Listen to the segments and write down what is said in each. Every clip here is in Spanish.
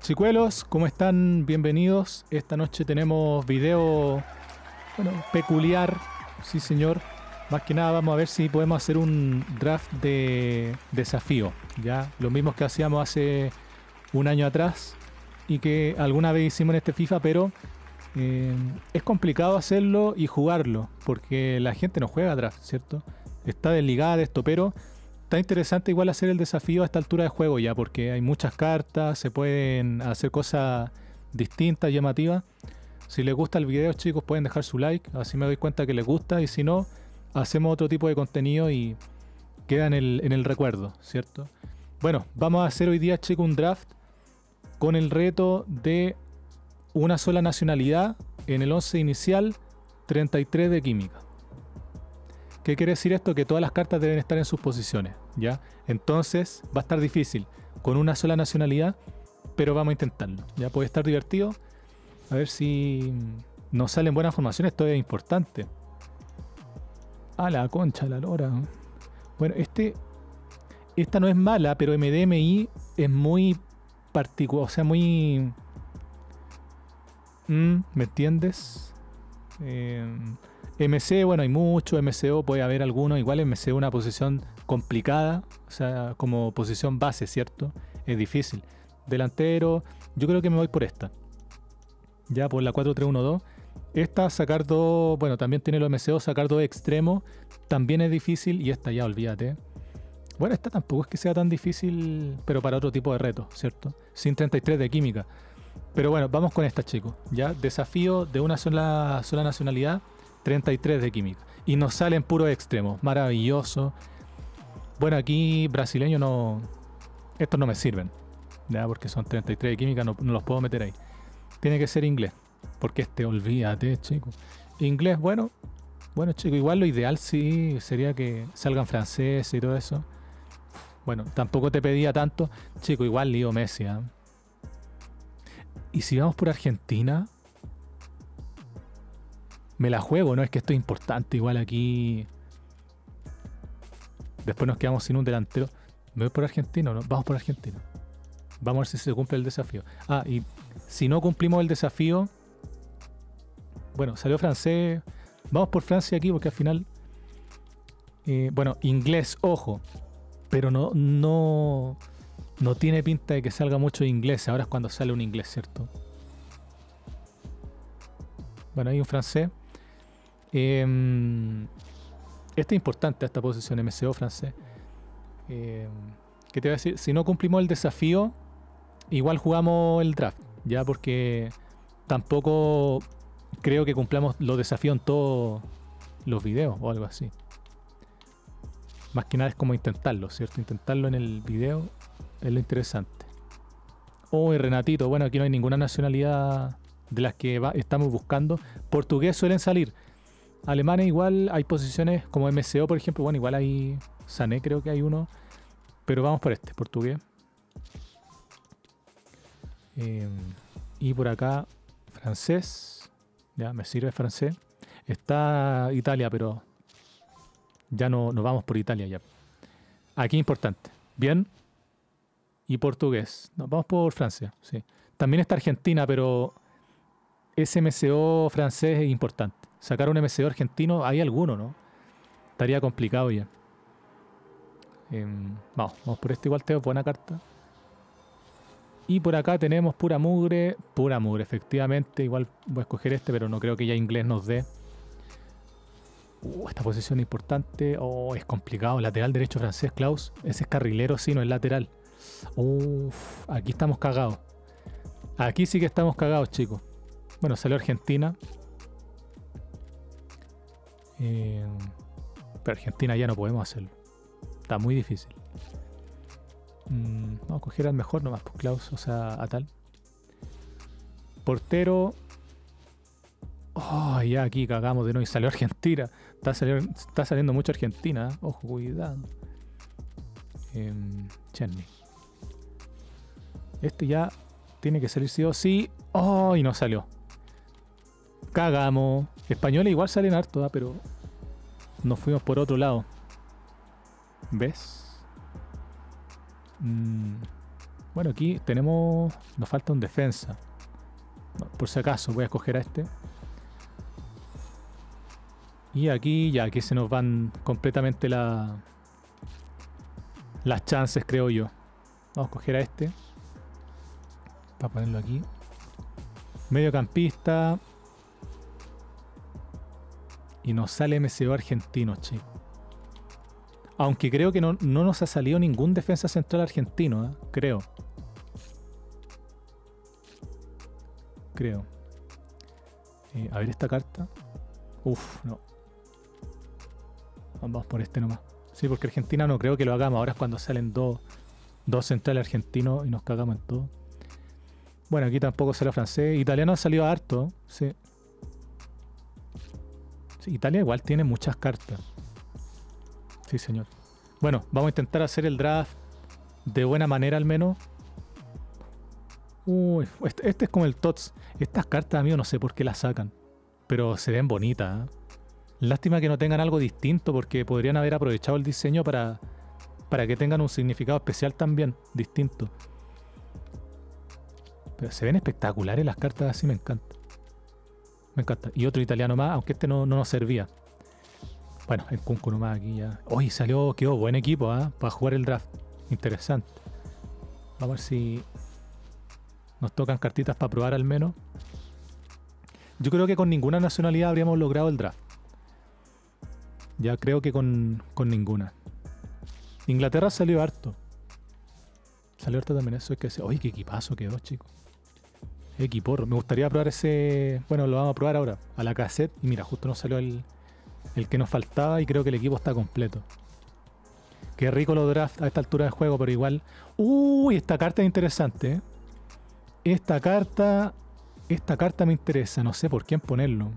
Chicuelos, ¿cómo están? Bienvenidos. Esta noche tenemos video, peculiar, sí señor. Más que nada vamos a ver si podemos hacer un draft de desafío, ya lo mismo que hacíamos hace un año atrás y que alguna vez hicimos en este FIFA, pero es complicado hacerlo y jugarlo porque la gente no juega draft, ¿cierto? Está desligada de esto, pero está interesante igual hacer el desafío a esta altura de juego ya, porque hay muchas cartas, se pueden hacer cosas distintas, llamativas. Si les gusta el video, chicos, pueden dejar su like, así me doy cuenta que les gusta, y si no, hacemos otro tipo de contenido y queda en el recuerdo, ¿cierto? Bueno, vamos a hacer hoy día, chicos, un draft con el reto de una sola nacionalidad en el 11 inicial, 33 de química. ¿Qué quiere decir esto? Que todas las cartas deben estar en sus posiciones, ¿ya? Entonces va a estar difícil con una sola nacionalidad, pero vamos a intentarlo, ¿ya? Puede estar divertido. A ver si nos salen buenas formaciones, esto es importante. A la concha, la lora. Bueno, esta no es mala, pero MDMI es muy particular, o sea, muy... ¿me entiendes? MC, bueno, hay mucho, MCO puede haber alguno, igual MCO es una posición complicada, o sea, como posición base, ¿cierto? Es difícil. Delantero, yo creo que me voy por esta. Ya, por la 4-3-1-2. Esta, sacar dos, bueno, también tiene los MCO, sacar dos extremos, también es difícil, y esta ya, olvídate. Bueno, esta tampoco es que sea tan difícil, pero para otro tipo de reto, ¿cierto? Sin 33 de química. Pero bueno, vamos con esta, chicos. Ya, desafío de una sola nacionalidad, 33 de química. Y nos salen puros extremos. Maravilloso. Bueno, aquí brasileño no... Estos no me sirven. Ya, porque son 33 de química, no los puedo meter ahí. Tiene que ser inglés. Porque olvídate, chicos. Inglés, bueno. Bueno, chicos, igual lo ideal sí sería que salgan franceses y todo eso. Bueno, tampoco te pedía tanto. Chico, igual lío Messi, ¿eh? Y si vamos por Argentina, me la juego, ¿no? Es que esto es importante. Igual aquí después nos quedamos sin un delantero. ¿Me voy por Argentina o no? Vamos por Argentina. Vamos a ver si se cumple el desafío. Ah, y si no cumplimos el desafío, bueno, salió francés. Vamos por Francia aquí porque al final bueno, inglés, ojo. Pero no tiene pinta de que salga mucho inglés. Ahora es cuando sale un inglés, ¿cierto? Bueno, hay un francés. Este es importante, esta posición, MCO francés. ¿Qué te voy a decir? Si no cumplimos el desafío, igual jugamos el draft, ¿ya? Porque tampoco creo que cumplamos los desafíos en todos los videos o algo así. Más que nada es como intentarlo, ¿cierto? Intentarlo en el video es lo interesante. Oh, y Renatito, bueno, aquí no hay ninguna nacionalidad de las que estamos buscando. Portugués suelen salir. Alemanes igual hay posiciones como MCO, por ejemplo. Bueno, igual hay Sané, creo que hay uno. Pero vamos por este, portugués. Y por acá, francés. Ya, me sirve francés. Está Italia, pero ya no vamos por Italia ya. Aquí importante. Bien. Y portugués. No, vamos por Francia, sí. También está Argentina, pero ese MCO francés es importante. Sacar un MCO argentino, hay alguno, ¿no? Estaría complicado ya. Vamos por este igual, Teo, buena carta. Y por acá tenemos pura mugre, efectivamente. Igual voy a escoger este, pero no creo que ya inglés nos dé. Esta posición es importante. Oh, es complicado. Lateral derecho francés, Klaus. Ese es carrilero, sí, no es lateral. Aquí estamos cagados. Aquí sí que estamos cagados, chicos. Bueno, salió Argentina. Pero Argentina ya no podemos hacerlo. Está muy difícil. Vamos a coger al mejor nomás, pues Klaus, o sea, a tal. Portero. Oh, ya aquí cagamos de nuevo y salió Argentina. Está saliendo mucho Argentina, ¿eh? Ojo, cuidado. Cherny. Este ya tiene que salir sí o sí. Oh, y no salió. Cagamos. Españoles igual salen harto, ¿eh? Pero nos fuimos por otro lado. ¿Ves? Bueno, aquí tenemos... Nos falta un defensa. No, por si acaso voy a escoger a este. Y aquí ya, aquí se nos van completamente las chances, creo yo. Vamos a escoger a este. Para ponerlo aquí. Mediocampista. Y nos sale MCO argentino, chicos. Aunque creo que no nos ha salido ningún defensa central argentino, ¿eh? Creo. A ver esta carta. Uf, no. Vamos por este nomás. Sí, porque Argentina no creo que lo hagamos. Ahora es cuando salen dos centrales argentinos y nos cagamos en todo. Bueno, aquí tampoco sale francés. Italiano ha salido harto, sí. Sí, Italia igual tiene muchas cartas. Sí, señor. Bueno, vamos a intentar hacer el draft de buena manera al menos. Uy, este es como el TOTS. Estas cartas, amigo, no sé por qué las sacan. Pero se ven bonitas, ¿eh? Lástima que no tengan algo distinto porque podrían haber aprovechado el diseño para que tengan un significado especial también, distinto. Pero se ven espectaculares las cartas, así me encanta. Me encanta. Y otro italiano más, aunque este no nos servía. Bueno, el Kunku nomás aquí ya. Uy, quedó buen equipo, ¿eh? Para jugar el draft. Interesante. Vamos a ver si nos tocan cartitas para probar al menos. Yo creo que con ninguna nacionalidad habríamos logrado el draft. Ya creo que con ninguna. Inglaterra salió harto. Salió harto también, eso es que... Oye, qué equipazo quedó, chicos. Equiporro. Me gustaría probar ese... Bueno, lo vamos a probar ahora. A la cassette. Y mira, justo nos salió el que nos faltaba y creo que el equipo está completo. Qué rico los drafts a esta altura de juego, pero igual... Uy, esta carta es interesante, ¿eh? Esta carta me interesa. No sé por quién ponerlo.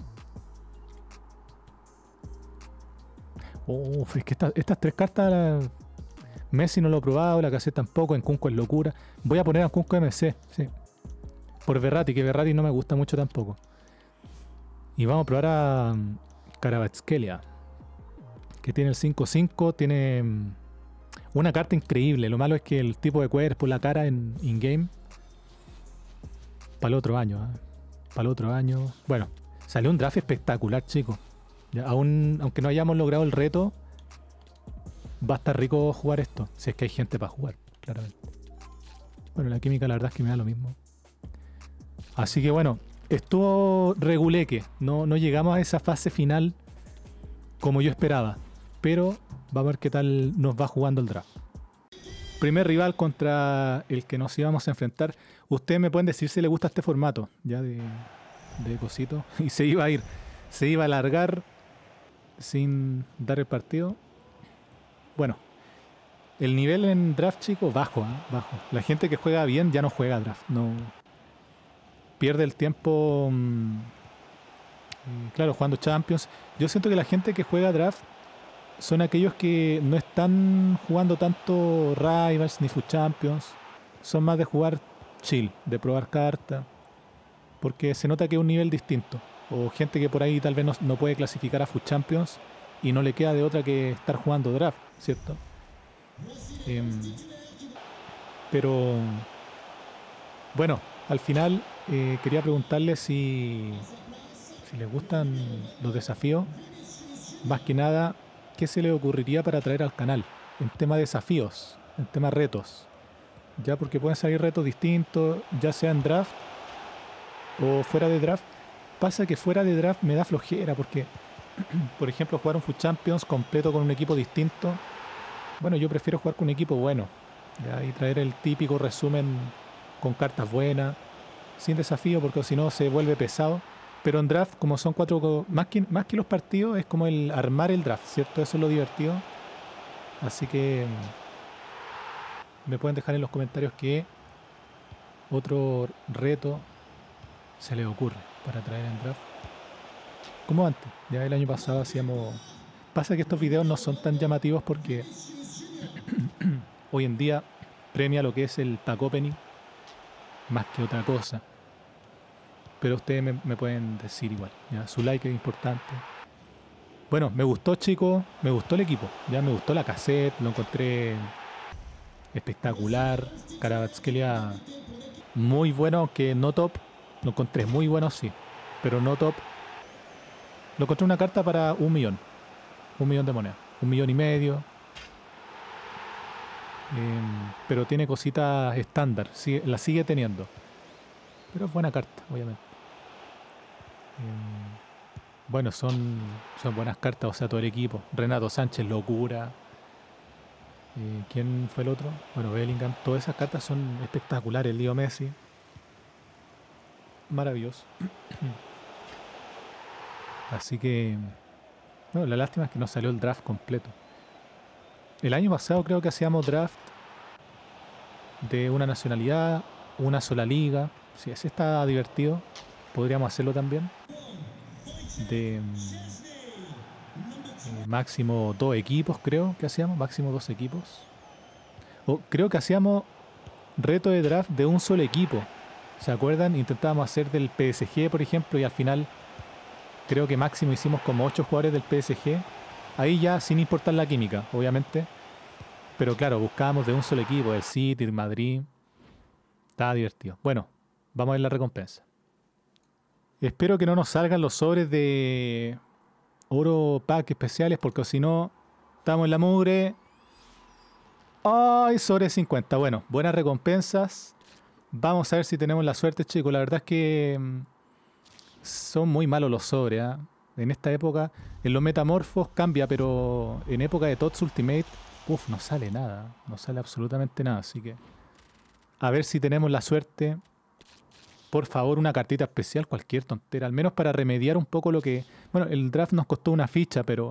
Uf, es que estas tres cartas... Messi no lo he probado, la cassette tampoco, en Kunku es locura. Voy a poner a Kunku MC, sí. Por Verratti, que Verratti no me gusta mucho tampoco. Y vamos a probar a Kvaratskhelia, que tiene el 5-5, tiene una carta increíble. Lo malo es que el tipo de cuerpo, la cara en in-game, para el otro año, ¿eh? Para el otro año. Bueno, salió un draft espectacular, chicos. Aunque no hayamos logrado el reto, va a estar rico jugar esto, si es que hay gente para jugar, claramente. Bueno, la química la verdad es que me da lo mismo. Así que bueno, estuvo reguleque. No llegamos a esa fase final como yo esperaba. Pero vamos a ver qué tal nos va jugando el draft. Primer rival contra el que nos íbamos a enfrentar. Ustedes me pueden decir si les gusta este formato ya de cosito. Y se iba a alargar sin dar el partido. Bueno, el nivel en draft, chicos, bajo, ¿eh? Bajo. La gente que juega bien ya no juega draft. No pierde el tiempo, claro, jugando Champions. Yo siento que la gente que juega draft son aquellos que no están jugando tanto Rivals ni Food Champions. Son más de jugar chill, de probar cartas. Porque se nota que es un nivel distinto. O gente que por ahí tal vez no puede clasificar a Food Champions y no le queda de otra que estar jugando draft, ¿cierto? Pero bueno, al final quería preguntarles si les gustan los desafíos. Más que nada, ¿qué se les ocurriría para traer al canal? En tema de desafíos, en tema retos. Ya, porque pueden salir retos distintos, ya sea en draft o fuera de draft. Pasa que fuera de draft me da flojera porque, por ejemplo, jugar un Food Champions completo con un equipo distinto. Bueno, yo prefiero jugar con un equipo bueno, ¿ya? Y traer el típico resumen con cartas buenas, sin desafío, porque si no se vuelve pesado. Pero en draft, como son cuatro, más que los partidos, es como el armar el draft, ¿cierto? Eso es lo divertido. Así que me pueden dejar en los comentarios qué otro reto se les ocurre para traer en draft. Como antes, ya el año pasado hacíamos... Pasa que estos videos no son tan llamativos porque hoy en día premia lo que es el pack opening más que otra cosa. Pero ustedes me pueden decir igual, ¿ya? Su like es importante. Bueno, me gustó, chicos, me gustó el equipo, ya me gustó la cassette, lo encontré espectacular. Kvaratskhelia muy bueno, que no top. Lo encontré muy bueno, sí. Pero no top. Lo encontré una carta para 1 millón. 1 millón de monedas. 1,5 millones. Pero tiene cositas estándar. La sigue teniendo. Pero es buena carta, obviamente. Bueno, son buenas cartas, o sea, todo el equipo. Renato Sánchez, locura. ¿Quién fue el otro? Bueno, Bellingham. Todas esas cartas son espectaculares. Leo Messi. Maravilloso. Así que, bueno, la lástima es que no salió el draft completo. El año pasado creo que hacíamos draft de una nacionalidad, una sola liga. Si ese está divertido, podríamos hacerlo también. De máximo 2 equipos, creo que hacíamos. Máximo 2 equipos. O creo que hacíamos reto de draft de un solo equipo. ¿Se acuerdan? Intentábamos hacer del PSG, por ejemplo, y al final creo que máximo hicimos como 8 jugadores del PSG. Ahí ya sin importar la química, obviamente. Pero claro, buscábamos de un solo equipo, el City, el Madrid. Estaba divertido. Bueno, vamos a ver la recompensa. Espero que no nos salgan los sobres de oro pack especiales, porque si no, estamos en la mugre. ¡Ay! Sobre 50. Bueno, buenas recompensas. Vamos a ver si tenemos la suerte, chicos. La verdad es que son muy malos los sobres, ¿eh? En esta época, en los metamorfos cambia, pero en época de TOTS Ultimate, no sale nada. No sale absolutamente nada. Así que a ver si tenemos la suerte. Por favor, una cartita especial, cualquier tontera. Al menos para remediar un poco lo que... Bueno, el draft nos costó una ficha, pero...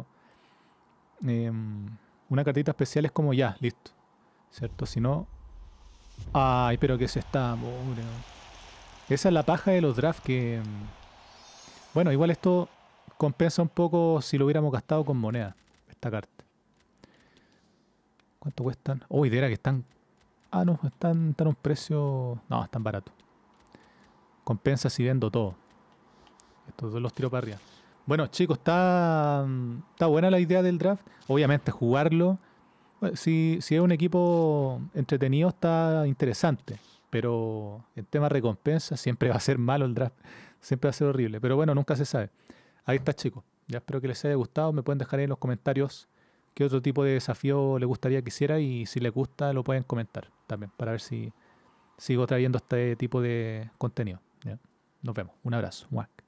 una cartita especial es como ya, listo. ¿Cierto? Si no... Ay, pero que se está... Pobre. Esa es la paja de los drafts que... Bueno, igual esto compensa un poco si lo hubiéramos gastado con moneda. Esta carta. ¿Cuánto cuestan? Uy, de era que están... Ah, no, están a un precio... No, están baratos. Compensa si vendo todo. Estos dos los tiro para arriba. Bueno, chicos, está buena la idea del draft. Obviamente jugarlo. Si es un equipo entretenido, está interesante. Pero en tema recompensa siempre va a ser malo el draft. Siempre va a ser horrible. Pero bueno, nunca se sabe. Ahí está, chicos. Ya espero que les haya gustado. Me pueden dejar ahí en los comentarios qué otro tipo de desafío les gustaría que hiciera. Y si les gusta, lo pueden comentar también. Para ver si sigo trayendo este tipo de contenido. ¿Ya? Nos vemos. Un abrazo. Muac.